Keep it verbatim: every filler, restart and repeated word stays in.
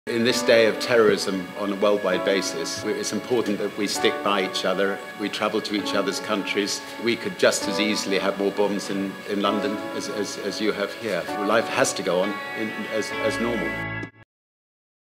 In this day of terrorism on a worldwide basis, it's important that we stick by each other. We travel to each other's countries. We could just as easily have more bombs in, in London as, as, as you have here. Life has to go on in, as, as normal.